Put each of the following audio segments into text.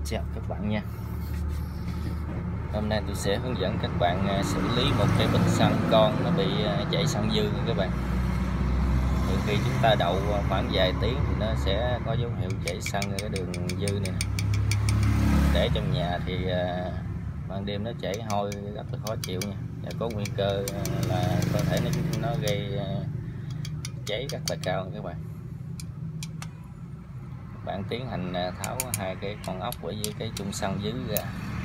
Chào các bạn nha. Hôm nay tôi sẽ hướng dẫn các bạn xử lý một cái bình xăng con nó bị chảy xăng dư nha các bạn. Từ khi chúng ta đậu khoảng vài tiếng thì nó sẽ có dấu hiệu chảy xăng ở cái đường dư này. Để trong nhà thì ban đêm nó chảy hôi rất là khó chịu nha, và có nguy cơ là có thể nó gây cháy rất là cao nha các bạn. Bạn tiến hành tháo hai cái con ốc ở dưới cái chung xăng dưới ra.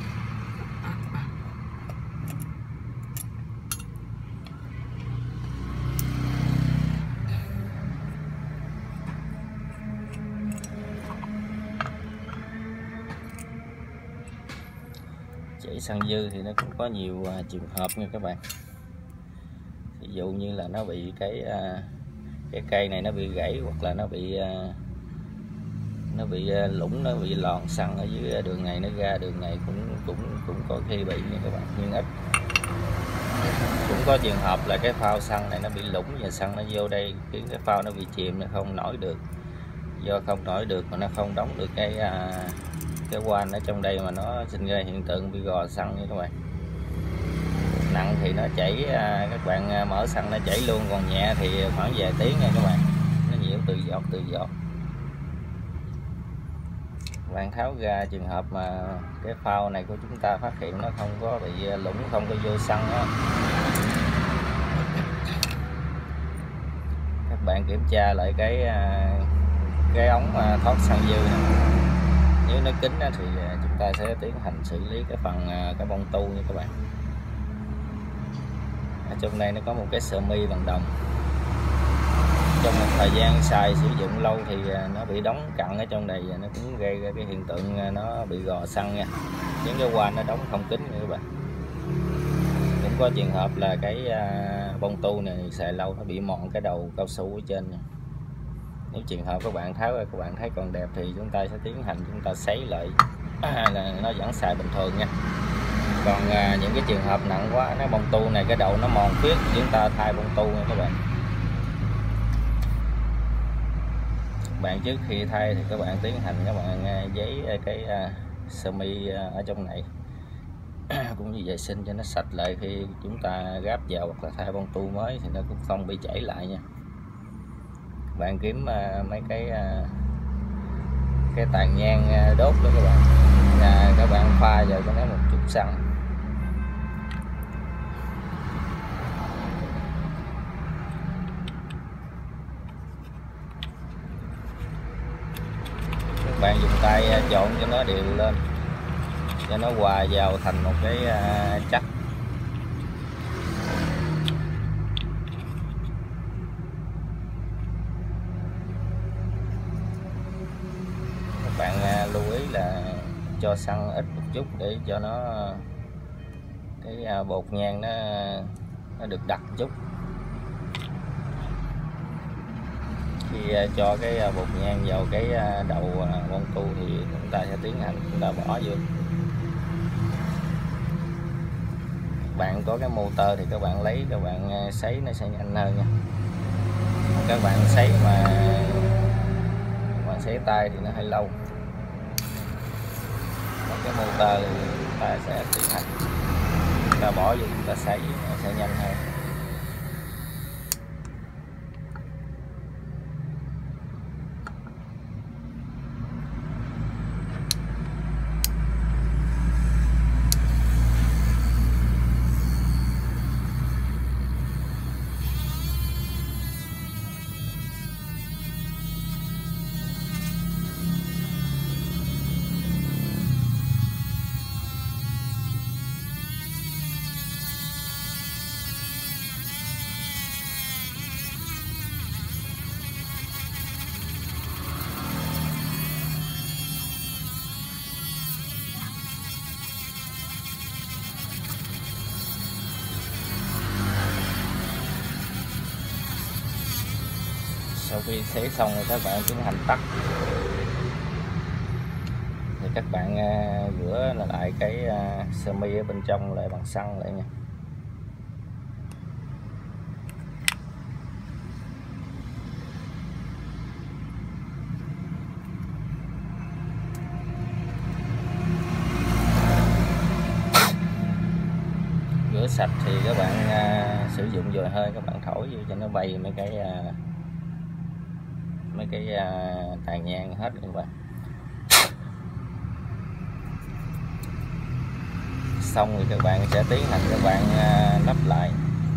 Chảy xăng dư thì nó cũng có nhiều trường hợp nha các bạn. Ví dụ như là nó bị cái cây này nó bị gãy, hoặc là nó bị lủng, nó bị lòn xăng ở dưới đường này, nó ra đường này cũng có khi bị nha các bạn, nhưng ít. Cũng có trường hợp là cái phao xăng này nó bị lủng và xăng nó vô đây khiến cái phao nó bị chìm, nó không nổi được. Do không nổi được mà nó không đóng được cái van ở trong đây, mà nó sinh ra hiện tượng bị gò xăng nha các bạn. Nặng thì nó chảy, các bạn mở xăng nó chảy luôn, còn nhẹ thì khoảng vài tiếng nha các bạn, nó nhiễu từ giọt. Bạn tháo ra trường hợp mà cái phao này của chúng ta phát hiện nó không có bị lủng, không có vô xăng đó, các bạn kiểm tra lại cái ống thoát xăng dư này. Nếu nó kín thì chúng ta sẽ tiến hành xử lý cái phần cái bông tu nha các bạn. Ở trong đây nó có một cái sơ mi bằng đồng. Trong một thời gian xài sử dụng lâu thì nó bị đóng cặn ở trong này, và nó cũng gây ra cái hiện tượng nó bị gò xăng nha. Những cái van nó đóng không kín nha các bạn. Cũng có trường hợp là cái bông tu này xài lâu nó bị mòn cái đầu cao su ở trên nha. Nếu trường hợp các bạn tháo ra, các bạn thấy còn đẹp thì chúng ta sẽ tiến hành chúng ta sấy lại là nó vẫn xài bình thường nha. Còn những cái trường hợp nặng quá, nó bông tu này cái đầu nó mòn khuyết, chúng ta thay bông tu nha các bạn. Trước khi thay thì các bạn tiến hành các bạn giấy cái sơ mi ở trong này cũng như vệ sinh cho nó sạch lại. Khi chúng ta gáp vào hoặc là thay bông tu mới thì nó cũng không bị chảy lại nha. Bạn kiếm mấy cái tàn nhang đốt đó các bạn, và các bạn pha vào cho nó một chút xăng. Các bạn dùng tay trộn cho nó đều lên, cho nó hòa vào thành một cái chất. Các bạn lưu ý là cho xăng ít một chút để cho nó cái bột nhang nó được đặc chút. Khi cho cái bột nhang vào cái đầu bông tu thì chúng ta sẽ tiến hành chúng ta bỏ vô. Bạn có cái motor thì các bạn lấy, các bạn sấy nó sẽ nhanh hơn nha. Các bạn sấy mà các bạn sấy tay thì nó hơi lâu. Còn cái motor thì chúng ta sẽ tiến hành chúng ta bỏ vô, chúng ta sấy nó sẽ nhanh hơn. Sau khi sấy xong thì các bạn tiến hành tắt, thì các bạn rửa lại cái sơ mi ở bên trong lại bằng xăng lại nha. rửa sạch thì các bạn sử dụng dòi hơi, các bạn thổi vô cho nó bay mấy cái tàn nhang hết các bạn. Xong thì các bạn sẽ tiến hành các bạn lắp lại.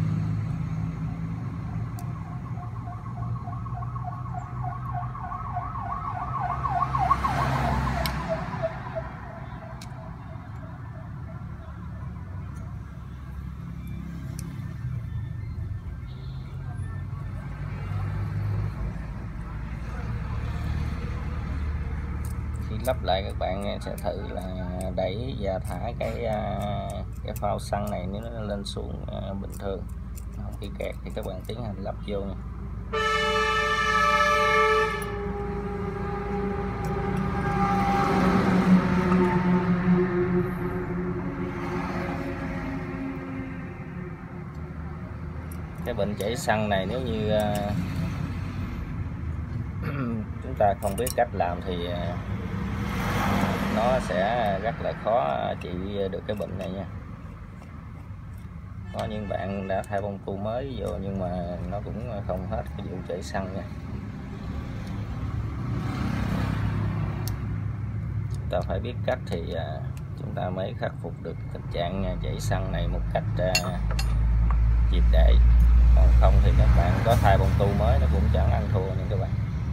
Khi lắp lại các bạn sẽ thử là đẩy và thả cái phao xăng này, nếu nó lên xuống bình thường không bị kẹt thì các bạn tiến hành lắp vô nha. Cái bình chảy xăng này nếu như chúng ta không biết cách làm thì nó sẽ rất là khó trị được cái bệnh này nha. Có những bạn đã thay bông tu mới vô nhưng mà nó cũng không hết cái vụ chảy xăng nha. Chúng ta phải biết cách thì chúng ta mới khắc phục được tình trạng chảy xăng này một cách triệt để. Còn không thì các bạn có thay bông tu mới nó cũng chẳng ăn thua nha các bạn.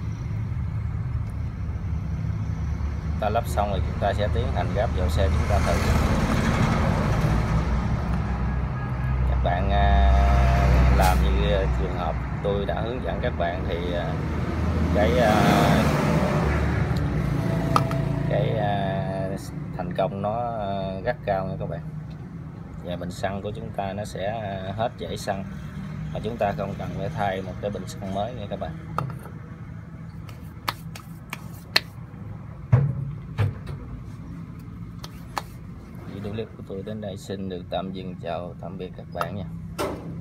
Ta lắp xong rồi chúng ta sẽ tiến hành gáp vào xe chúng ta thử. Các bạn làm như trường hợp tôi đã hướng dẫn các bạn thì cái thành công nó rất cao nha các bạn. Và bình xăng của chúng ta nó sẽ hết chảy xăng mà chúng ta không cần phải thay một cái bình xăng mới nha các bạn. Video clip của tôi đến đây xin được tạm dừng, chào tạm biệt các bạn nha.